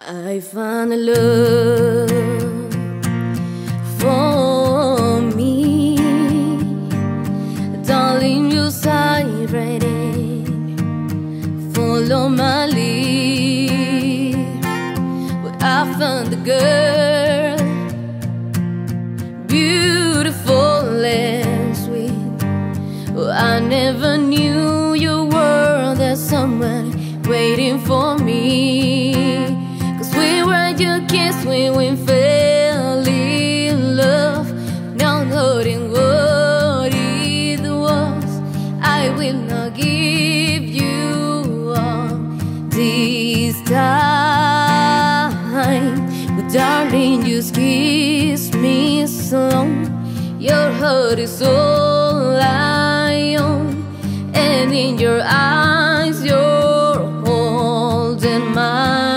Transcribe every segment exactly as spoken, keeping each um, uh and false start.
I found a love for me, darling. You sigh right in, follow my lead. But I found a girl, beautiful and sweet. Oh, I never knew you were there, someone waiting for me. You kissed me when we fell in love, not knowing what it was. I will not give you up this time. But darling, you kiss me so. Your heart is all I own, and in your eyes you're holding mine.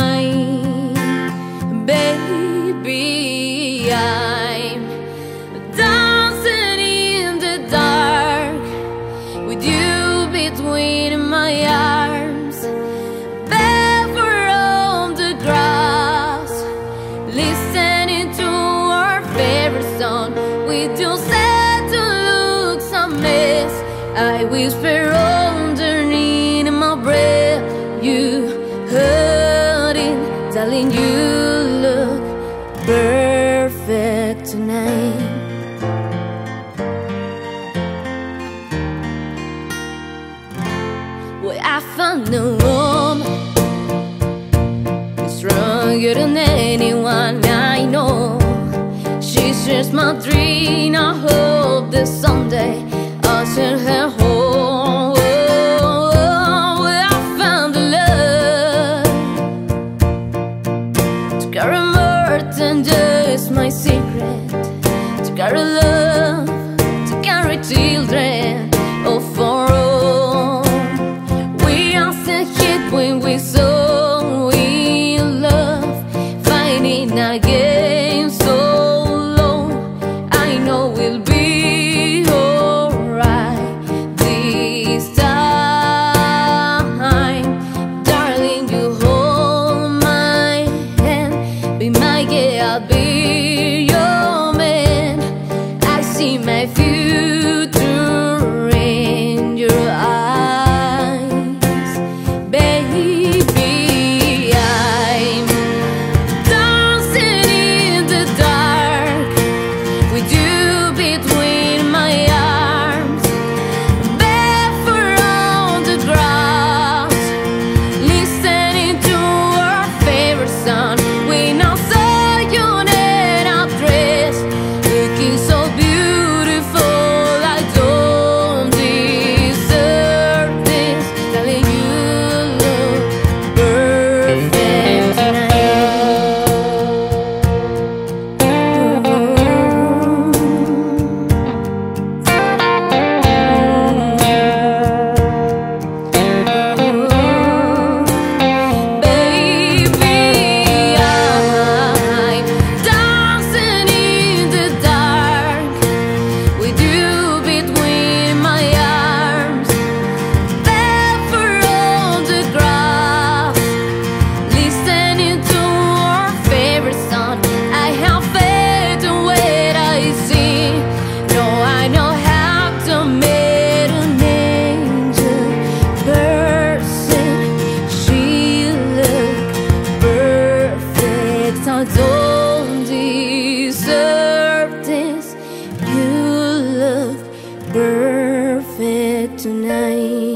Baby, I'm dancing in the dark with you between my arms, barefoot on the grass, listening to our favorite song. We don't set to look some mess. I whisper underneath my breath, you heard it, telling you perfect tonight. Well, I found a woman stronger than anyone I know. She shares my dream. I hope that someday I'll send her home. Well, I found a love to carry and just my secret, to carry love, to carry children, oh for all. We are the hit when we so in love, fighting again so low. I know we'll be alright this time. Darling, you hold my hand, be my girl, I'll be your man. I see my future in your eyes. Baby, I'm dancing in the dark with you between my arms, barefoot on the grass, listening to our favorite song. We know I don't deserve this. You look perfect tonight.